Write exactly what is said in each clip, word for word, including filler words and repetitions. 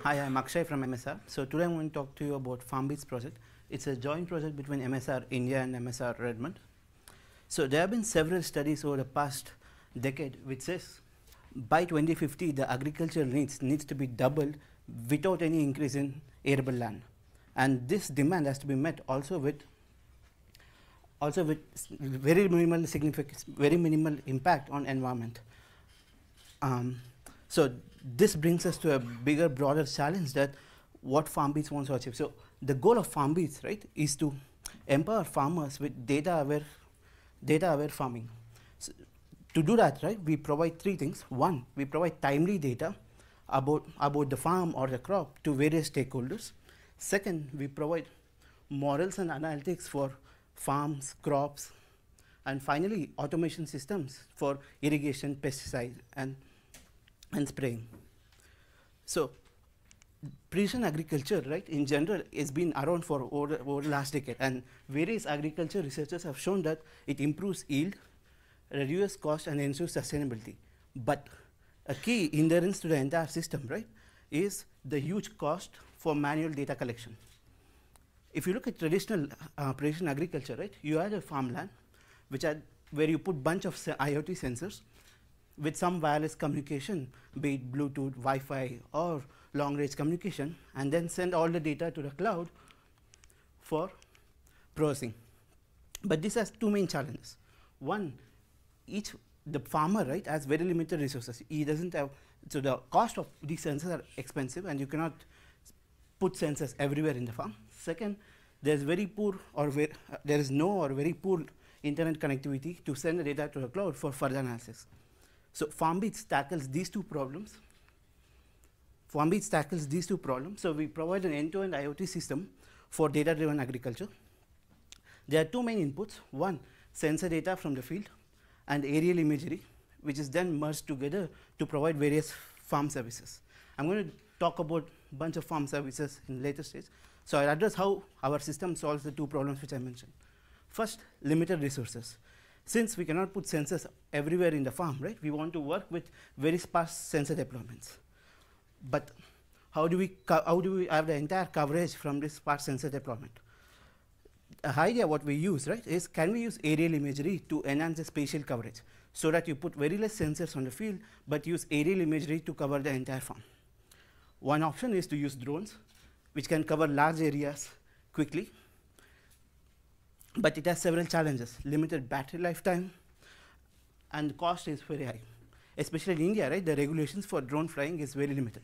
Hi, I'm Akshay from M S R. So today I'm going to talk to you about FarmBeats project. It's a joint project between M S R India and M S R Redmond. So there have been several studies over the past decade which says by twenty fifty the agricultural needs needs to be doubled without any increase in arable land, and this demand has to be met also with also with very minimal significant very minimal impact on environment. Um, so this brings us to a bigger, broader challenge that what FarmBeats wants to achieve. So the goal of FarmBeats, right, is to empower farmers with data-aware data-aware farming. So to do that, right, we provide three things. One, we provide timely data about about the farm or the crop to various stakeholders. Second, we provide models and analytics for farms, crops, and finally, automation systems for irrigation, pesticide, and and spraying. So precision agriculture, right, in general, has been around for over, over the last decade, and various agriculture researchers have shown that it improves yield, reduces cost, and ensures sustainability. But a key hindrance to the entire system, right, is the huge cost for manual data collection. If you look at traditional uh, precision agriculture, right, you had a farmland which had where you put bunch of IoT sensors with some wireless communication, be it Bluetooth, Wi-Fi, or long-range communication, and then send all the data to the cloud for processing. But this has two main challenges. One, each the farmer, right, has very limited resources. He doesn't have, so the cost of these sensors are expensive, and you cannot put sensors everywhere in the farm. Second, there is very poor or very, uh, there is no or very poor internet connectivity to send the data to the cloud for further analysis. So FarmBeats tackles these two problems. FarmBeats tackles these two problems. So we provide an end-to-end IoT system for data-driven agriculture. There are two main inputs. One, sensor data from the field, and aerial imagery, which is then merged together to provide various farm services. I'm going to talk about a bunch of farm services in later stage. So I'll address how our system solves the two problems which I mentioned. First, limited resources. Since we cannot put sensors everywhere in the farm, right, we want to work with very sparse sensor deployments. But how do we how do we have the entire coverage from this sparse sensor deployment? The idea what we use, right, is can we use aerial imagery to enhance the spatial coverage so that you put very less sensors on the field, but use aerial imagery to cover the entire farm. One option is to use drones, which can cover large areas quickly. But it has several challenges: limited battery lifetime, and the cost is very high. Especially in India, right, the regulations for drone flying is very limited.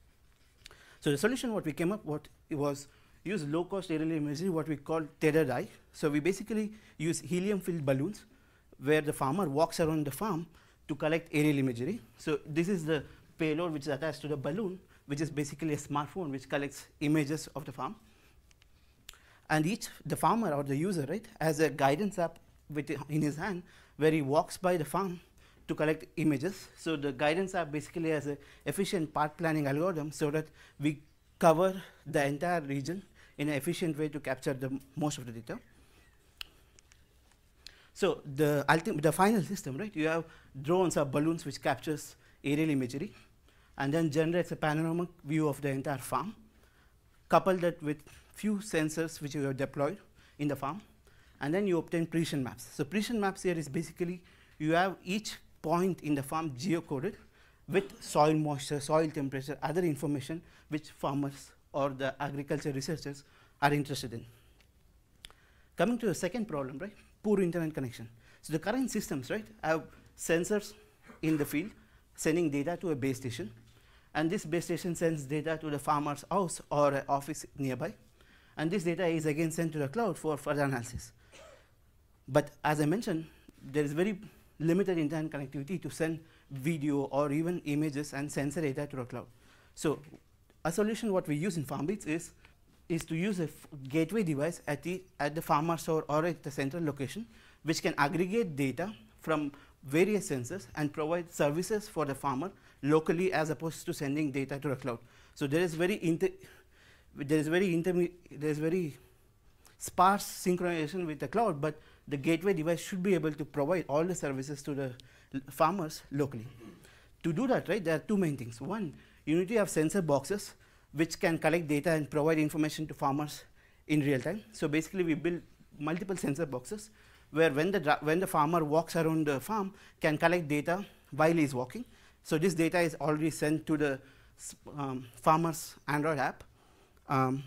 So the solution what we came up what it was use low-cost aerial imagery, what we call tethered eye. So we basically use helium-filled balloons where the farmer walks around the farm to collect aerial imagery. So this is the payload which is attached to the balloon, which is basically a smartphone which collects images of the farm. And each, the farmer or the user, right, has a guidance app with in his hand where he walks by the farm to collect images. So the guidance app basically has an efficient path planning algorithm so that we cover the entire region in an efficient way to capture the most of the data. So the ultimate, the final system, right, you have drones or balloons which captures aerial imagery and then generates a panoramic view of the entire farm, couple that with few sensors which you have deployed in the farm, and then you obtain precision maps. So precision maps here is basically you have each point in the farm geocoded with soil moisture, soil temperature, other information which farmers or the agriculture researchers are interested in. Coming to the second problem, right, poor internet connection. So the current systems, right, have sensors in the field sending data to a base station, and this base station sends data to the farmer's house or an office nearby, and this data is again sent to the cloud for further analysis. But as I mentioned, there is very limited internet connectivity to send video or even images and sensor data to the cloud. So a solution what we use in FarmBeats is, is to use a gateway device at the, at the farmer's or, or at the central location, which can aggregate data from various sensors and provide services for the farmer locally as opposed to sending data to the cloud. So there is very inter there is very interme there is very sparse synchronization with the cloud, but the gateway device should be able to provide all the services to the farmers locally. To do that, right, there are two main things. One, you need to have sensor boxes which can collect data and provide information to farmers in real time. So basically, we build multiple sensor boxes where when the, when the farmer walks around the farm, can collect data while he's walking. So this data is already sent to the um, farmer's Android app. Um,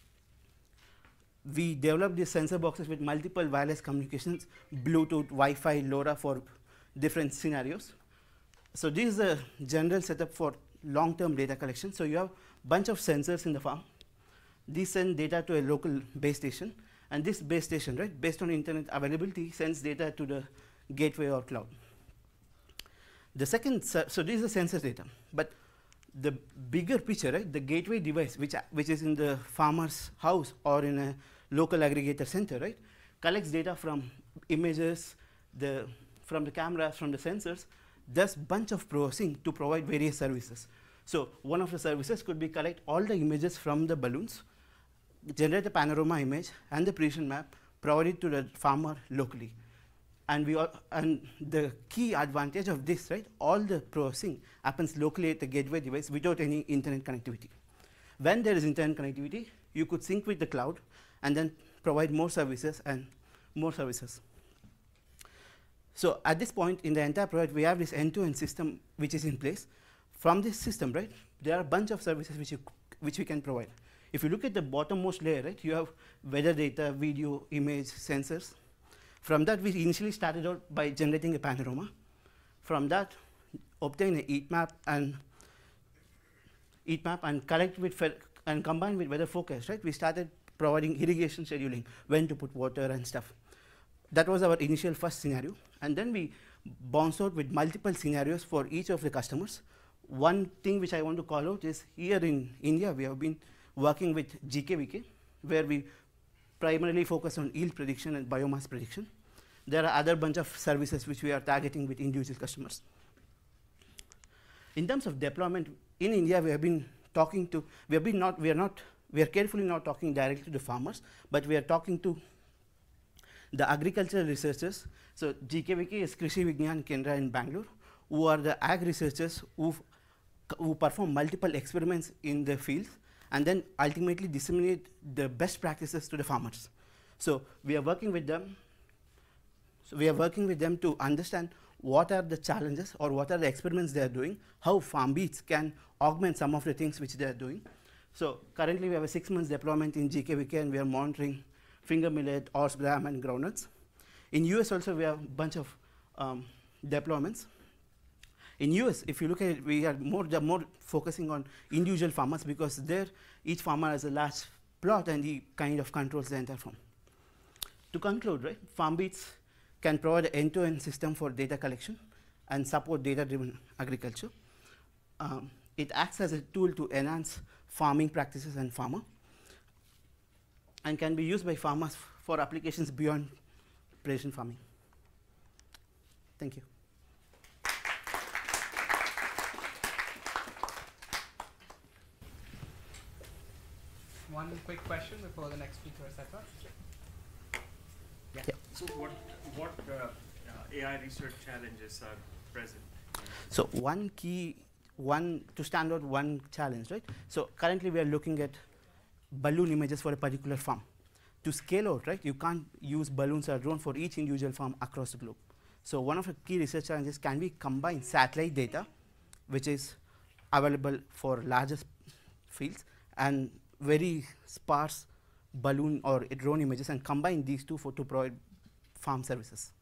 we developed these sensor boxes with multiple wireless communications, Bluetooth, Wi-Fi, LoRa for different scenarios. So this is a general setup for long-term data collection. So you have a bunch of sensors in the farm. These send data to a local base station, and this base station, right, based on internet availability, sends data to the gateway or cloud. The second, so this is the sensor data, but the bigger picture, right, the gateway device, which which is in the farmer's house or in a local aggregator center, right, collects data from images, the from the cameras, from the sensors, does bunch of processing to provide various services. So one of the services could be collect all the images from the balloons, generate a panorama image and the precision map, provide it to the farmer locally. And we all, and the key advantage of this, right, all the processing happens locally at the gateway device without any internet connectivity. When there is internet connectivity, you could sync with the cloud and then provide more services and more services. So at this point in the entire project, we have this end-to-end system which is in place. From this system, right, there are a bunch of services which, you, which we can provide. If you look at the bottommost layer, right, you have weather data, video, image, sensors. From that, we initially started out by generating a panorama. From that, obtain a heat map and heat map and collect with and combine with weather forecast. Right, we started providing irrigation scheduling, when to put water and stuff. That was our initial first scenario, and then we bounced out with multiple scenarios for each of the customers. One thing which I want to call out is here in India, we have been working with G K V K, where we primarily focus on yield prediction and biomass prediction. There are other bunch of services which we are targeting with individual customers. In terms of deployment, in India, we have been talking to, we have been not, we are not, we are carefully not talking directly to the farmers, but we are talking to the agricultural researchers. So G K V K is Krishi Vignan Kendra in Bangalore, who are the ag researchers who who perform multiple experiments in the fields and then ultimately disseminate the best practices to the farmers. So we are working with them. So we are working with them to understand what are the challenges or what are the experiments they are doing, how FarmBeats can augment some of the things which they are doing. So currently we have a six months deployment in G K V K, and we are monitoring finger millet, horse gram, and groundnuts. In U S also we have a bunch of um, deployments. In U S, if you look at it, we are more, more focusing on individual farmers, because there each farmer has a large plot and he kind of controls the entire farm. To conclude, right, FarmBeats can provide an end-to-end system for data collection and support data-driven agriculture. Um, it acts as a tool to enhance farming practices and farmer, and can be used by farmers for applications beyond precision farming. Thank you. One quick question before the next speaker, et cetera. Yeah. Yeah. So what what uh, uh, A I research challenges are present? So one key, one to stand out one challenge, right? So currently we are looking at balloon images for a particular farm. To scale out, right, you can't use balloons or drone for each individual farm across the globe. So one of the key research challenges, can we combine satellite data, which is available for larger fields, and very sparse balloon or drone images, and combine these two for to provide farm services.